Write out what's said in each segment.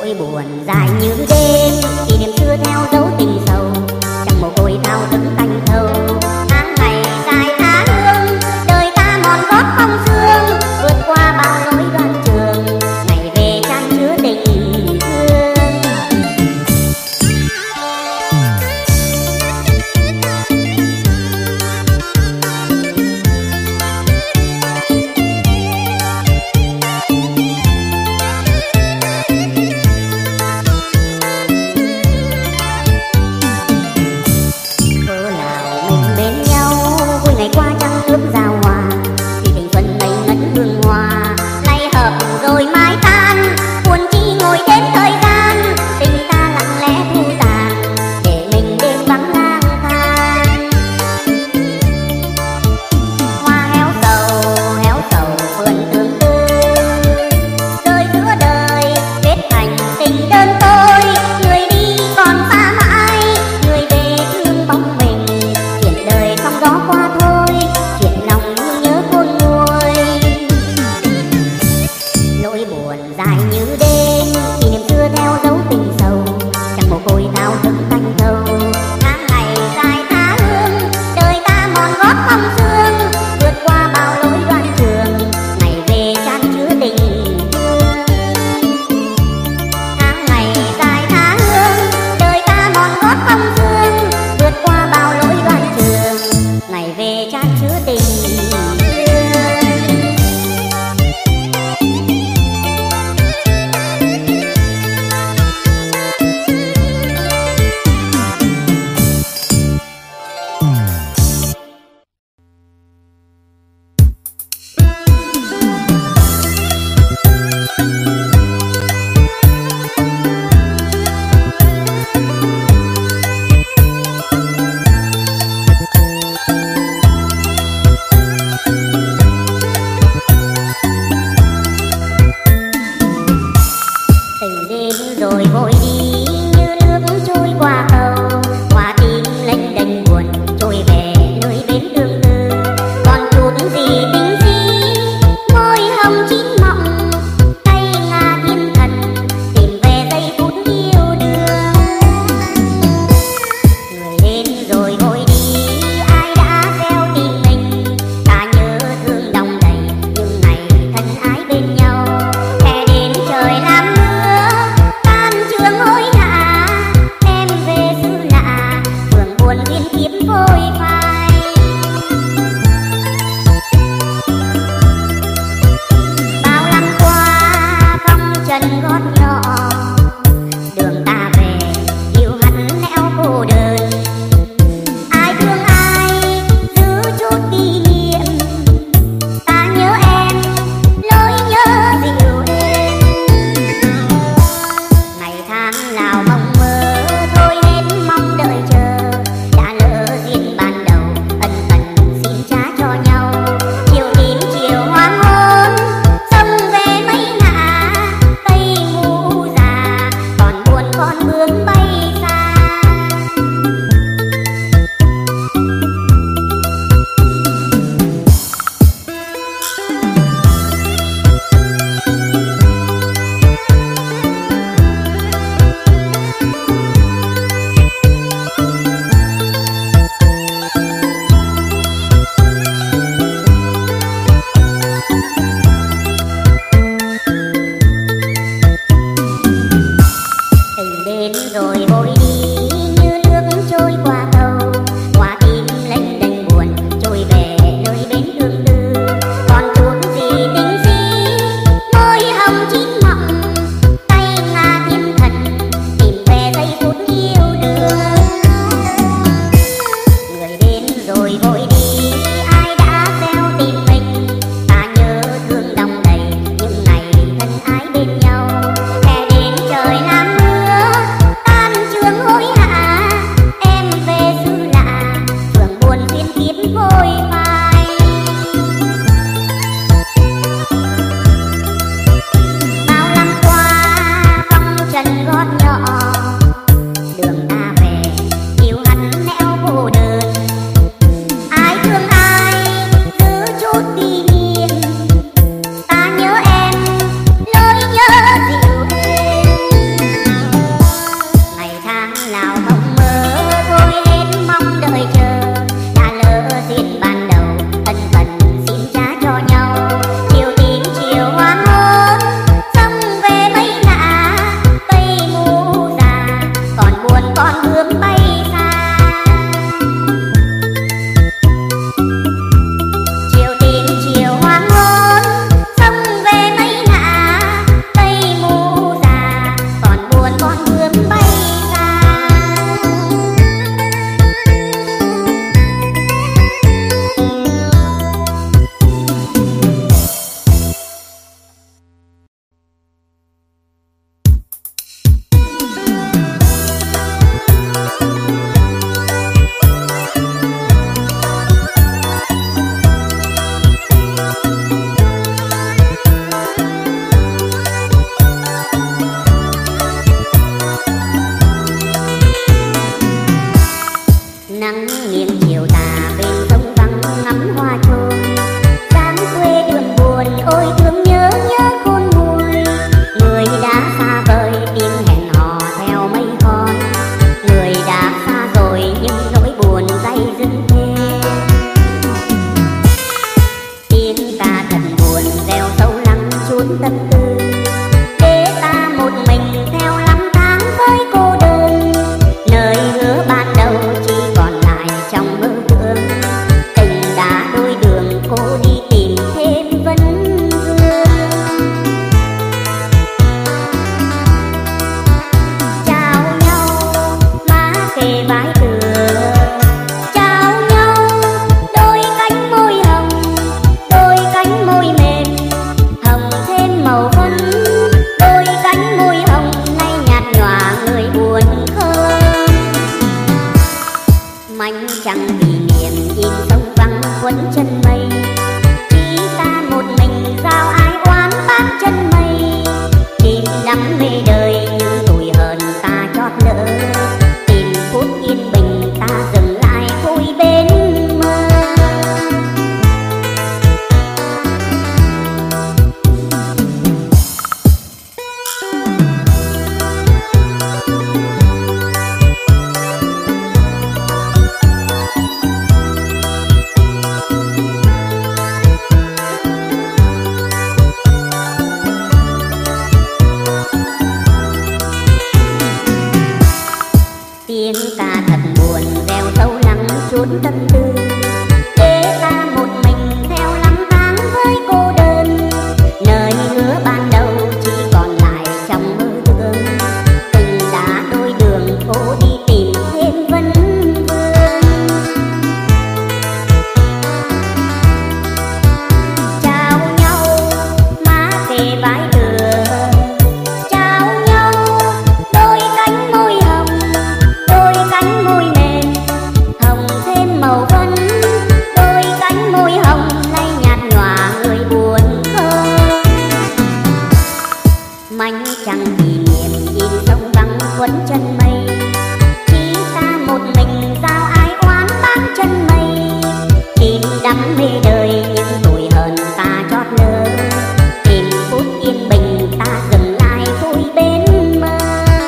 nỗi buồn dài như đêm, kỷ niệm xưa theo dấu tình sầu, chẳng mồ côi thao thức canh thâu. Tháng ngày dài tha hương, đời ta mòn gót phong sương, vượt qua bao lối đoan trường, ngày về chan chứa tình thương. Ngày qua trăng nước giao hòa, thì tình xuân ngây ngất hương hoa, nay hợp rồi mai tan, buồn chi ngồi đến thời gian, tình ta lặng lẽ thu tàn, để mình đêm vắng lang thang. Hoa héo sầu vườn tương tư, rơi giữa đời kết thành tình đơn côi, người đi còn xa mãi, người về thương bóng mình, chuyện đời không gió qua thôi. Dài như đêm, kỷ niệm xưa theo dấu tình sầu, chẳng mồ côi thao thức canh thâu. Tháng ngày dài tha hương, đời ta mòn gót phong sương, vượt qua bao lối đoan trường, ngày về chan chứa tình thương. Tháng ngày dài tha hương, đời ta mòn gót phong sương, vượt qua bao lối đoan trường, ngày về chan chứa tình thương. Rồi vội đi như nước trôi qua cầu, hoa tim lênh đênh buồn trôi về nơi bến tương tư. Còn chút gì tình si, môi hồng chín mọng, tay ngà thiên thần tìm về giây phút yêu đương. Người đến rồi vội đi, ai đã gieo tim mình, ta nhớ thương đong đầy những ngày thân ái bên nhau. Hè đến trời làm hối hả em về xứ lạ, phường buồn liên kiếp vội phai. Bao năm qua phong trần gót nhỏ, đường ta về yêu hằn nẻo cô đơn. Ai thương ai giữ chút kỷ niệm, ta nhớ em lối nhớ dịu êm. Ngày tháng nào mong mơ thôi hết mong đợi chờ, đã lỡ duyên ban đầu ân cần xin trả cho nhau. Chiều tím chiều hoàng hôn sông về mấy ngả, cây mũ già còn buồn con bướm bay xa. Tình đến rồi vội đi như nước trôi qua cầu, hoa tim lênh đênh buồn trôi về nơi bến tương tư. Còn chút gì tình si, môi hồng chín mọng, tay ngà thiên thần tìm về giây phút yêu đương. Người đến rồi vội đi, ai đã gieo tim mình, ta nhớ thương đong đầy những ngày thân ái bên nhau. Hè đến trời làm mưa tan tâm tư, để ta một mình theo năm tháng với cô đơn. Nơi hứa ban đầu chỉ còn lại trong mơ thương, tình đã đôi đường phố đi tìm thêm vấn vương. Chào nhau má kề vai lừa, chào nhau đôi cánh môi hồng, đôi cánh môi mềm hồng thêm màu vân, đôi cánh môi hồng lay nhạt nhòa người buồn thơ. Mảnh trăng kỷ niệm in sông vắng quấn chân mây, chỉ ta một mình giao ai oán bám chân mây. Tìm đắm mê đời những tuổi hờn ta chót lơ, tìm phút yên bình ta dừng lại vui bên mơ.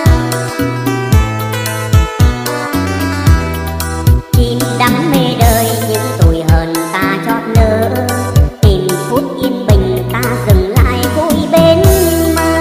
Tìm đắm mê đời những tuổi hờn ta chót lơ, tìm phút yên bình ta dừng lại vui bên mơ.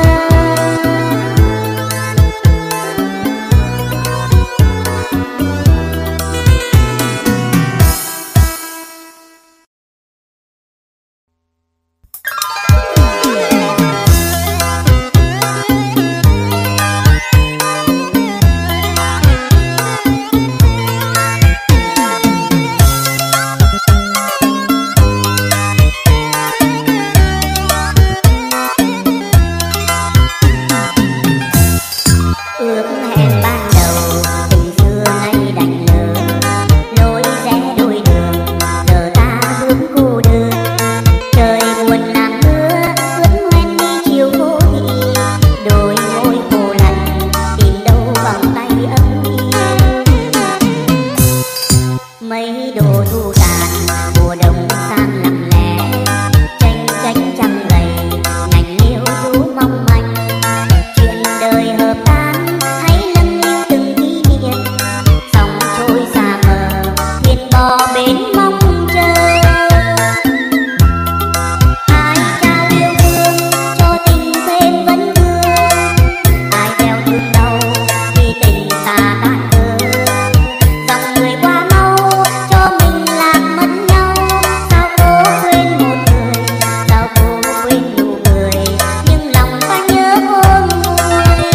Ước hẹn ban đầu tình xưa nay đành lờ, lối rẽ đôi đường giờ ta hướng cô đơn. Trời buồn làm mưa ướt hoen đi chiều phố thị, đôi môi khô lạnh tìm đâu vòng tay ấm yên. Mấy đồ thu tàn mùa đông sang lặng lẽ, tranh cánh trăng gầy ngành liễu rú mong manh. Chuyện đời hợp tan hãy nâng niu từng kỷ niệm, sóng trôi xa mờ thuyền bò bến mong chờ. Ai trao yêu thương cho tình thêm vấn vương, ai gieo thương đau vì tình ta tan vỡ. Dòng người qua mau cho mình lạc mất nhau, sao cô quên một người, sao cô quên nụ cười, nhưng lòng ta nhớ ôm vui.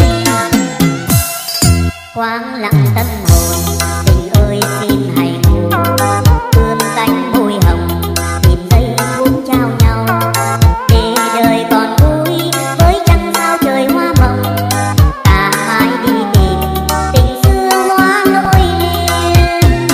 Khoáng lặng tâm hồn tình ơi xin hãy ngủ, ươm cánh môi hồng tìm giây phút trao nhau, để đời còn vui với trăng sao trời hoa mộng. Ta mãi đi tìm tình xưa hóa nỗi niềm.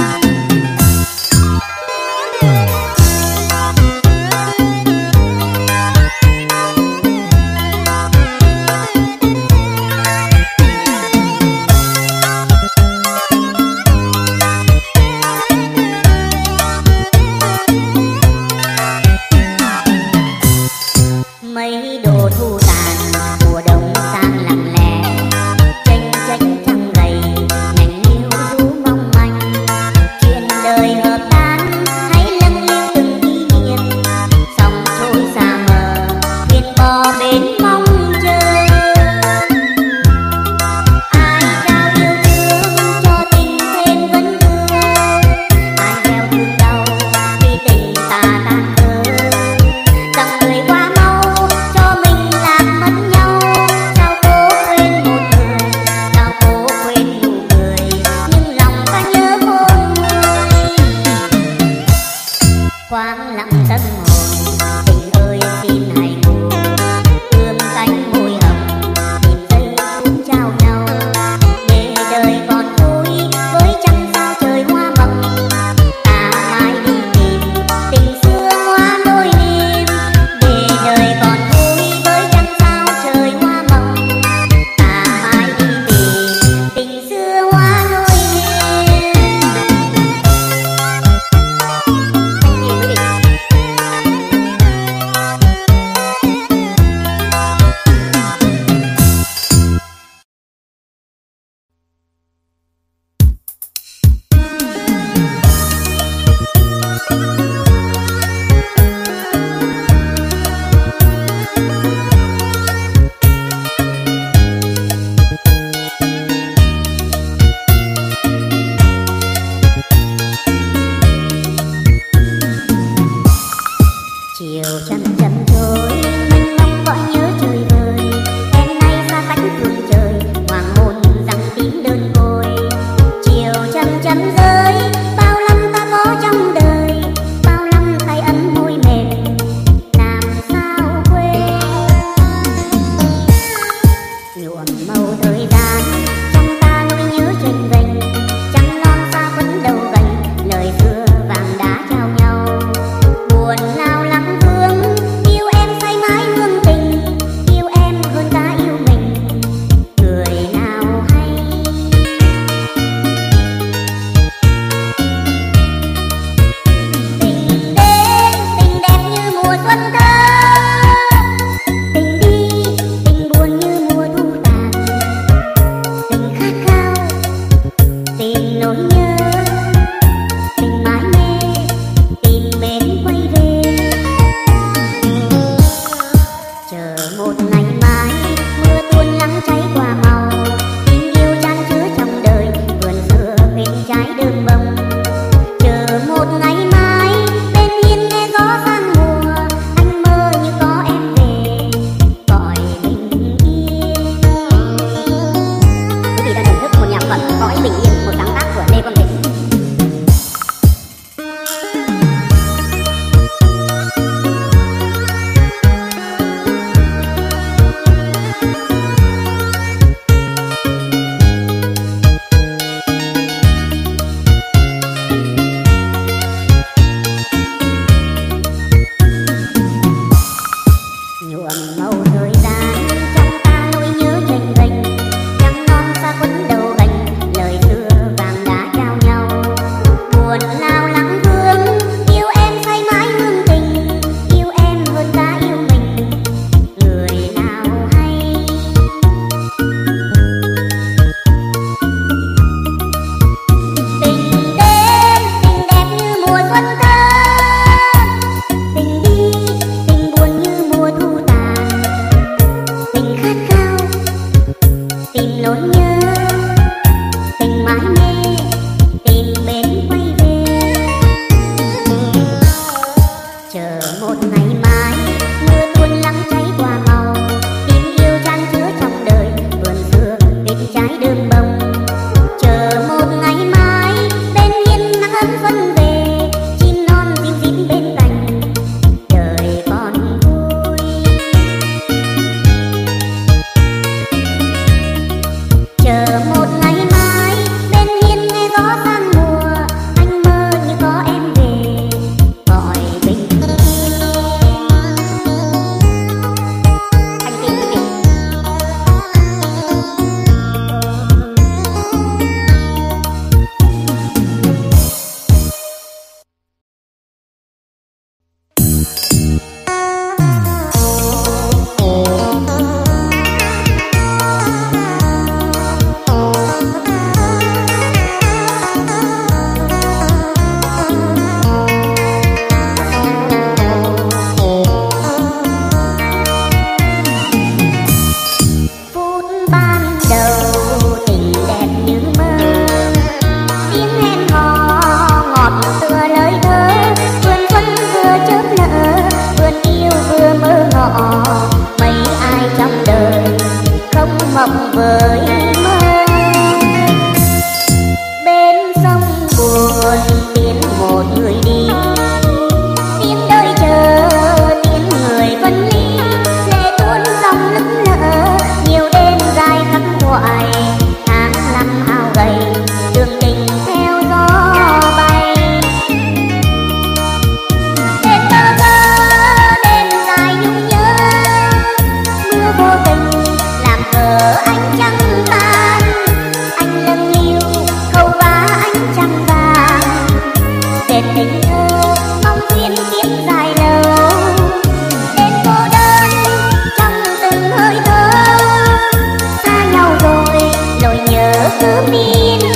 cứ miên